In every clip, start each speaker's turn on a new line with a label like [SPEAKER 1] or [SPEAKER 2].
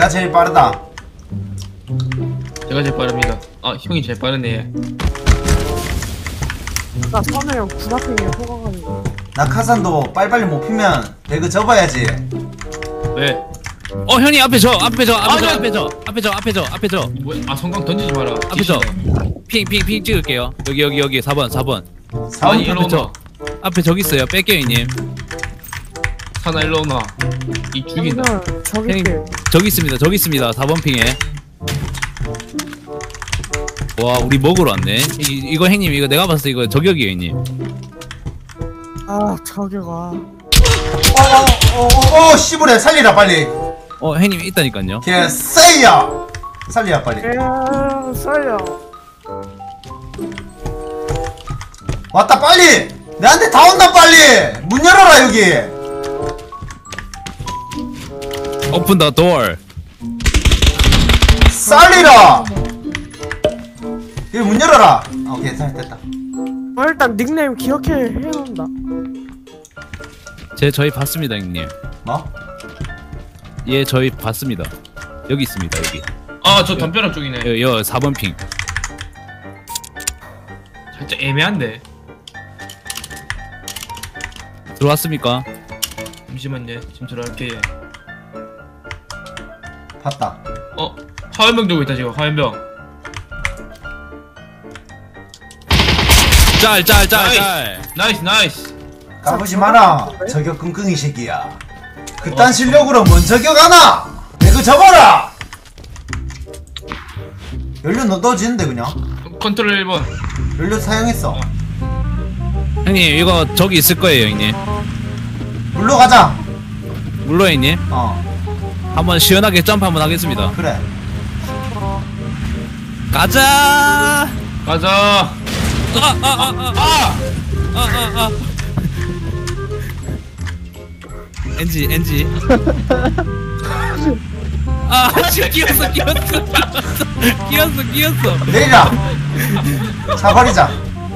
[SPEAKER 1] 내가 제일 빠르다.
[SPEAKER 2] 제가 제일 빠릅니다. 아 형이 제일 빠르네.
[SPEAKER 3] 나 선우형 구라핑에 속아가지고.
[SPEAKER 1] 낙하산도 빨리빨리 못 피면 배그 접어야지.
[SPEAKER 2] 왜?
[SPEAKER 4] 형님 앞에 저
[SPEAKER 2] 뭐? 아 성광 던지지 마라.
[SPEAKER 4] 앞에 저 핑 찍을게요. 여기 4번.
[SPEAKER 2] 아니 일로 오나.
[SPEAKER 4] 앞에 저기 있어요. 뺄게요 형님.
[SPEAKER 2] 사나 일로 오나. 이 죽인다.
[SPEAKER 3] 저기
[SPEAKER 4] 형님 저기 있습니다. 4번 핑에. 와 우리 먹으러 왔네. 이거 형님 이거 내가 봤을 때 이거 저격이에요 형님.
[SPEAKER 3] 아 저기가.
[SPEAKER 1] 씨부래 살리라 빨리.
[SPEAKER 4] 형님 있다니까요.
[SPEAKER 1] 개쎄야. 살리라 빨리.
[SPEAKER 3] 살려.
[SPEAKER 1] 왔다 빨리. 내한테 다 온다 빨리. 문 열어라 여기.
[SPEAKER 4] 오픈 더 도어.
[SPEAKER 1] 살리라. 여기 문 열어라. 오케이 됐다.
[SPEAKER 3] 일단 닉네임 기억해 해놓는다.
[SPEAKER 4] 저희 봤습니다 형님.
[SPEAKER 1] 뭐?
[SPEAKER 4] 예 저희 봤습니다. 여기 있습니다 여기.
[SPEAKER 2] 아 저 담벼락 쪽이네.
[SPEAKER 4] 여 4번 핑.
[SPEAKER 2] 살짝 애매한데.
[SPEAKER 4] 들어왔습니까?
[SPEAKER 2] 잠시만요. 지금 들어갈게.
[SPEAKER 1] 봤다.
[SPEAKER 2] 화염병 들고 있다 지금 화염병.
[SPEAKER 4] 짤.
[SPEAKER 2] 나이스.
[SPEAKER 1] 까부지 마라. 저격 끙끙이 새끼야. 그딴 실력으로 뭔 저격하나? 배그 접어라. 연료 넣어지는데 그냥.
[SPEAKER 2] 컨트롤 1번.
[SPEAKER 1] 연료 사용했어.
[SPEAKER 4] 형님 이거 저기 있을 거예요 형님.
[SPEAKER 1] 물로 가자.
[SPEAKER 4] 물론 형님. 한번 시원하게 점프 한번 하겠습니다.
[SPEAKER 1] 그래.
[SPEAKER 4] 가자. NG. 끼었어.
[SPEAKER 1] 내리라. 차 버리자.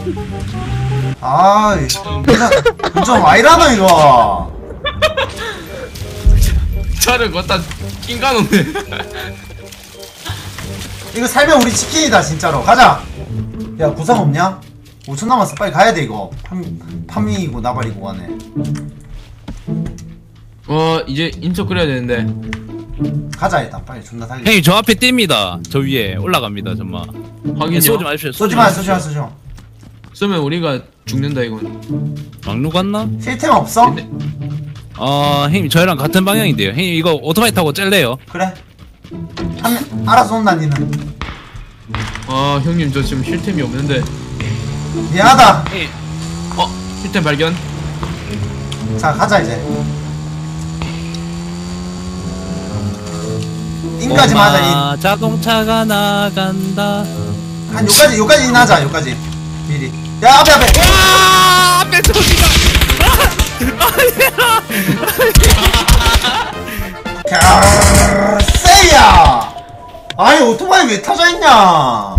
[SPEAKER 1] 아이, 좀 와이라노 이거.
[SPEAKER 2] 차를 걷다 낑가놓네.
[SPEAKER 1] 이거 살면 우리 치킨이다 진짜로. 가자. 야 구상 없냐? 5천 남았어. 빨리 가야 돼 이거. 판미이고 나발이고 가네.
[SPEAKER 2] 이제 인서 끓여야 되는데.
[SPEAKER 1] 가자 일단 빨리 존나 달리.
[SPEAKER 4] 형님 저 앞에 띱니다. 저 위에 올라갑니다 정말.
[SPEAKER 2] 확인요.
[SPEAKER 4] 쏘지 마십시오.
[SPEAKER 1] 쏘지 마.
[SPEAKER 2] 쏘면 우리가 죽는다 이건.
[SPEAKER 4] 막루 갔나?
[SPEAKER 1] 필템 없어?
[SPEAKER 2] 근데
[SPEAKER 4] 형님 저희랑 같은 방향인데요. 형님 이거 오토바이 타고 짤래요?
[SPEAKER 1] 그래. 알아서 온다 니는.
[SPEAKER 2] 형님 저 지금 힐템이 없는데.
[SPEAKER 1] 미안하다.
[SPEAKER 2] 힐템 발견.
[SPEAKER 1] 자 가자 이제. 인까지 맞아.
[SPEAKER 4] 자동차가 나간다.
[SPEAKER 1] 한 요까지 인하자. 요까지 미리. 야 앞에.
[SPEAKER 4] 와 앞에 저기가.
[SPEAKER 1] 세야. 아니 오토바이 왜 타져 있냐?